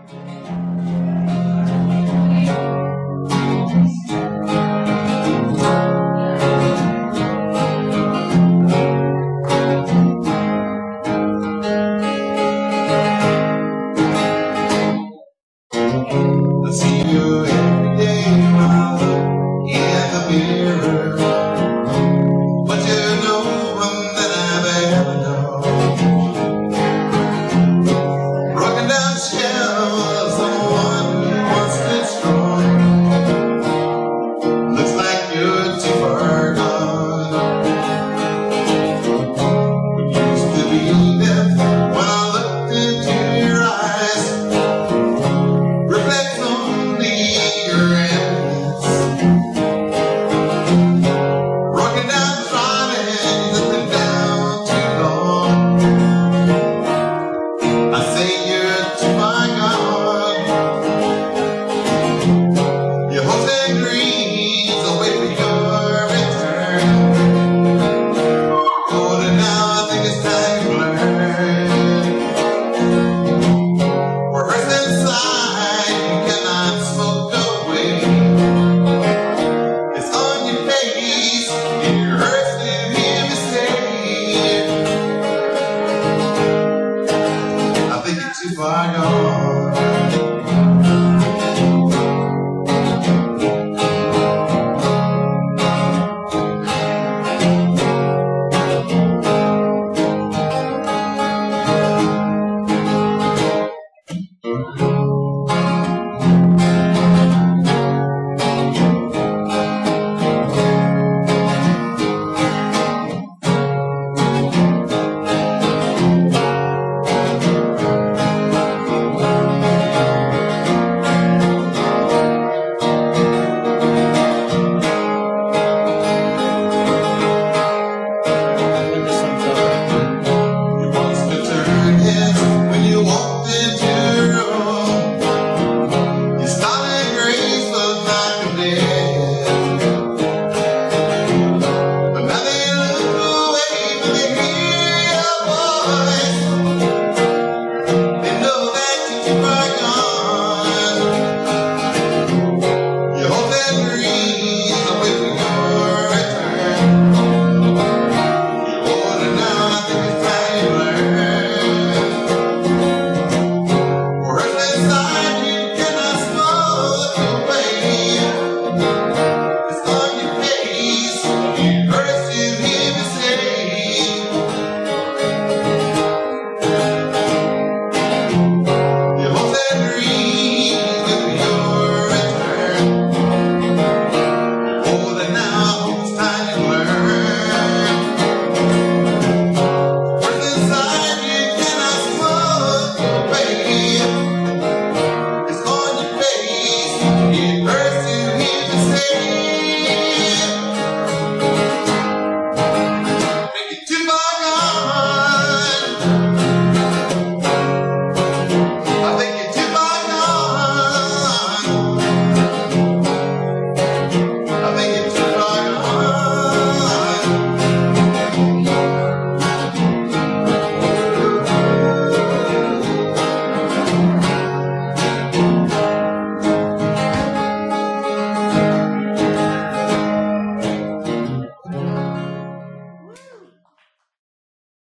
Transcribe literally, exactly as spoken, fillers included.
I see you every day when I look in the mirror, but you're no one that I've ever known. Broken down shell of someone who once stood strong. Looks like you're too far gone. We used to be there when I looked into your eyes. Reflects only your emptiness. Broken down silence that's been down too long. I say you're too far gone. Your hopes and dreams will wait for your return. Older now, I think it's time to learn. We're hurt inside, you cannot smoke away. It's on your face, and it hurts to hear me say, I think you're too far gone.